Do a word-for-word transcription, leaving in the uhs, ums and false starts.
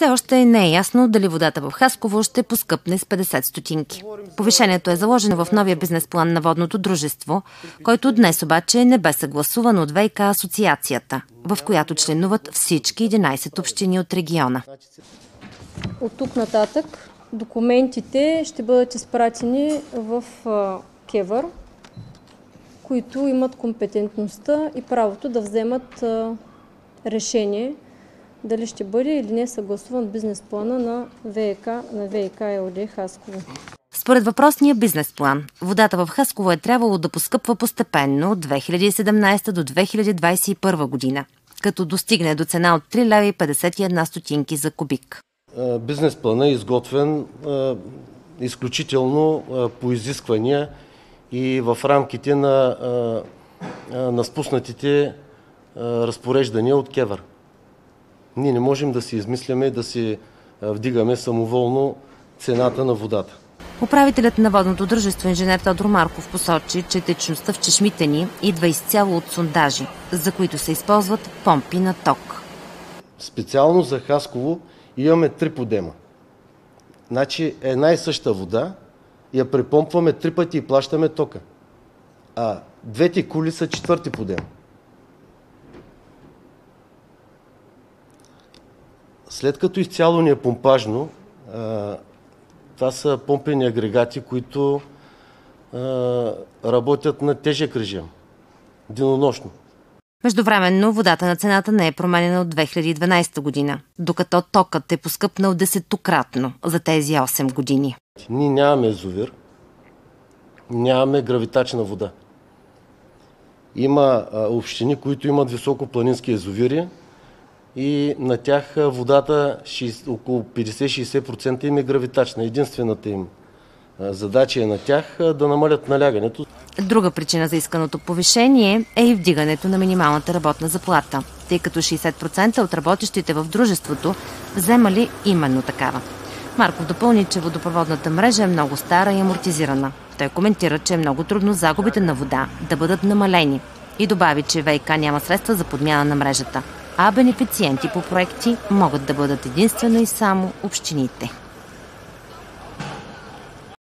Все още не е ясно дали водата в Хасково ще поскъпне с петдесет стотинки. Повишението е заложено в новия бизнес план на водното дружество, който днес обаче не бе съгласуван от ВиК асоциацията, в която членуват всички единайсет общини от региона. От тук нататък документите ще бъдат изпратени в КЕВР, които имат компетентността и правото да вземат решение дали ще бъде или не съгласуван бизнес плана на ВиК, на ВиК ЕООД Хасково. Според въпросния бизнес план, водата в Хасково е трябвало да поскъпва постепенно от две хиляди и седемнайсета до две хиляди двайсет и първа година, като достигне до цена от три лева и петдесет и една стотинки за кубик. Бизнес планът е изготвен изключително по изисквания и в рамките на, на спуснатите разпореждания от КЕВР. Ние не можем да си измисляме, да си вдигаме самоволно цената на водата. Управителят на водното дружество инженер Тодор Марков посочи, че течността в чешмите ни идва изцяло от сондажи, за които се използват помпи на ток. Специално за Хасково имаме три подема. Значи една и съща вода я препомпваме три пъти и плащаме тока. А двете кули са четвърти подем. След като изцяло ни е помпажно, това са помпени агрегати, които работят на тежък режим, денонощно. Междувременно водата на цената не е променена от две хиляди и дванайсета година, докато токът е поскъпнал десетократно за тези осем години. Ние нямаме язовир, нямаме гравитачна вода. Има общини, които имат високопланински язовири и на тях водата около петдесет до шейсет процента им е гравитачна. Единствената им задача е на тях да намалят налягането. Друга причина за исканото повишение е и вдигането на минималната работна заплата, тъй като шейсет процента от работещите в дружеството вземали именно такава. Марков допълни, че водопроводната мрежа е много стара и амортизирана. Той коментира, че е много трудно загубите на вода да бъдат намалени и добави, че ВиК няма средства за подмяна на мрежата, а бенефициенти по проекти могат да бъдат единствено и само общините.